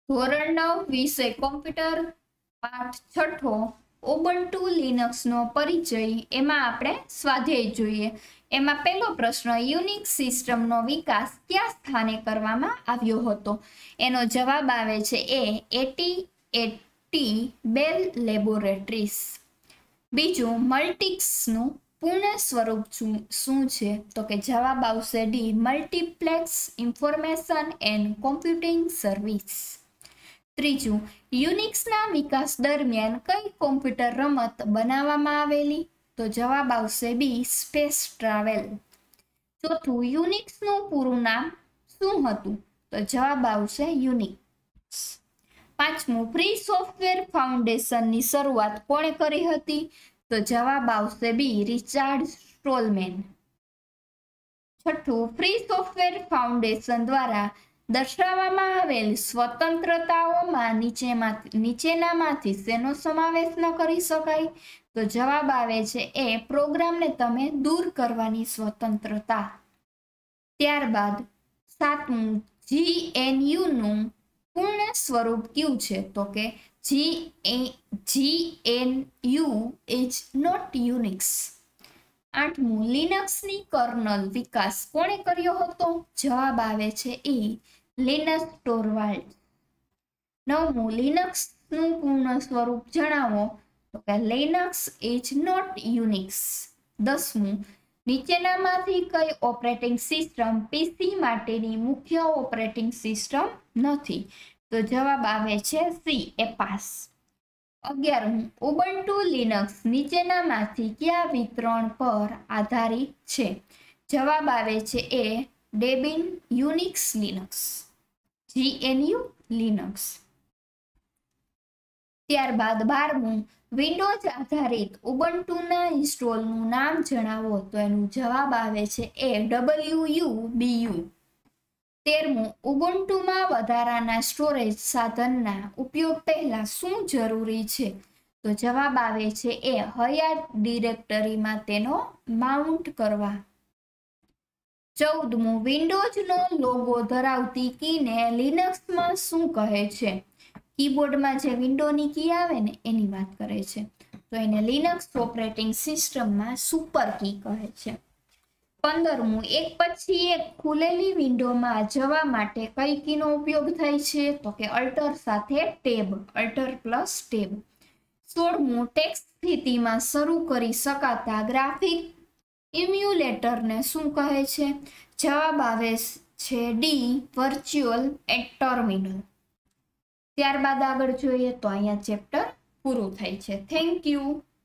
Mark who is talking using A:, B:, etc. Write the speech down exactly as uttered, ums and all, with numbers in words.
A: ધોરણ નવ વિષય કોમ્પ્યુટર પાઠ છઠ્ઠો ઉબુન્ટુ લિનક્સ નો પરિચય એમાં આપણે સ્વાધ્યાય જોઈએ। એમાં પહેલો પ્રશ્ન યુનિક્સ સિસ્ટમનો વિકાસ કયા સ્થાને કરવામાં આવ્યો હતો? એનો જવાબ આવે છે એ એટી એટી બેલ લેબોરેટરીઝ। બીજું મલ્ટિક્સનું પૂર્ણ સ્વરૂપ શું છે? તો કે જવાબ આવશે the multiplex information and computing service. ત્રીજું યુનિક્સના વિકાસ દરમિયાન કઈ કોમ્પ્યુટર રમત બનાવવામાં આવેલી? તો જવાબ આવશે બી સ્પેસ ટ્રાવેલ। ચોથું યુનિક્સનું પૂરું નામ શું હતું? તો જવાબ આવશે યુનિક્સ। પાંચમું ફ્રી સોફ્ટવેર ફાઉન્ડેશનની શરૂઆત કોણે કરી હતી? તો જવાબ આવશે બી રિચાર્ડ સ્ટોલમેન। છઠ્ઠું ફ્રી સોફ્ટવેર ફાઉન્ડેશન દ્વારા દર્શાવવામાં આવેલ સ્વતંત્રતાઓમાં નીચેમાં નીચેનામાંથી શેનો સમાવેશ ન કરી શકાય? તો જવાબ આવે છે એ પ્રોગ્રામને તમે દૂર કરવાની સ્વતંત્રતા। ત્યારબાદ સાતમું જીએનયુ નું પૂર્ણ સ્વરૂપ કયું છે? તો કે જીએનયુ ઇઝ નોટ યુનિક્સ। આઠમું લિનક્સની કર્નલ વિકાસ કોણે કર્યો હતો? જવાબ આવે છે એ લિનસ ટોરવાલ્ડ્સ। નવમું લિનક્સનું પૂર્ણ સ્વરૂપ જણાવો? તો કે લિનક્સ ઇઝ નોટ યુનિક્સ। દસમું નીચેનામાંથી કઈ ઓપરેટિંગ સિસ્ટમ પીસી માટેની મુખ્ય ઓપરેટિંગ સિસ્ટમ નથી? તો જવાબ આવે છે સી એપાસ। અગિયારમું ઉબુન્ટુ લિનક્સ નીચેનામાંથી કયા વિતરણ પર આધારિત છે? જવાબ આવે છે એ Debian Unix Linux GNU Linux. ત્યારબાદ બારમું વિન્ડોઝ આધારિત ઉબુન્ટુના ઇન્સ્ટોલનું નામ જણાવો? તો એનું જવાબ આવે છે એ ડબલ્યુ યુ બી યુ। તેરમું ઉબુન્ટુમાં વધારાના સ્ટોરેજ સાધનના ઉપયોગ પહેલા શું જરૂરી છે? તો જવાબ આવે છે એ હયાત ડિરેક્ટરીમાં તેનો માઉન્ટ કરવા। ચૌદમું વિન્ડોઝનો લોગો ધરાવતી કીને લિનક્સમાં શું કહે છે? કીબોર્ડમાં જે વિન્ડોની કી આવે ને એની વાત કરે છે, તો એને લિનક્સ ઓપરેટિંગ સિસ્ટમમાં સુપર કી કહે છે। પંદરમું એક પછી એક ખુલેલી વિન્ડોમાં જવા માટે કઈ કીનો ઉપયોગ થાય છે? તો કે અલ્ટર સાથે ટેબ, અલ્ટર પ્લસ ટેબ। સોળમું ટેક્સ્ટ સ્થિતિમાં શરૂ કરી શકાતા ગ્રાફિક ઇમ્યુલેટરને શું કહે છે? જવાબ આવે છે ડી વર્ચ્યુઅલ ટર્મિનલ। ત્યારબાદ આગળ જોઈએ તો અહીંયા ચેપ્ટર પૂરું થાય છે। Thank you.